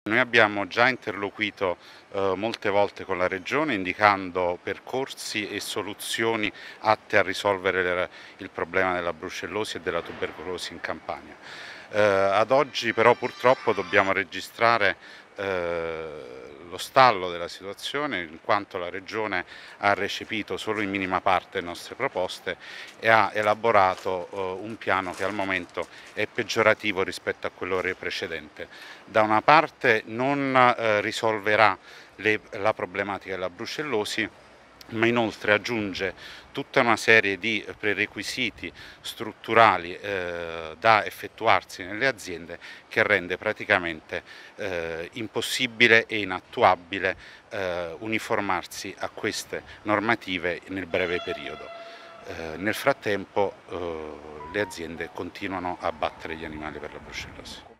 Noi abbiamo già interloquito molte volte con la Regione indicando percorsi e soluzioni atte a risolvere il problema della brucellosi e della tubercolosi in Campania. Ad oggi però purtroppo dobbiamo registrare lo stallo della situazione, in quanto la Regione ha recepito solo in minima parte le nostre proposte e ha elaborato un piano che al momento è peggiorativo rispetto a quello precedente. Da una parte non risolverà la problematica della brucellosi, ma inoltre aggiunge tutta una serie di prerequisiti strutturali da effettuarsi nelle aziende, che rende praticamente impossibile e inattuabile uniformarsi a queste normative nel breve periodo. Nel frattempo le aziende continuano a abbattere gli animali per la brucellosi.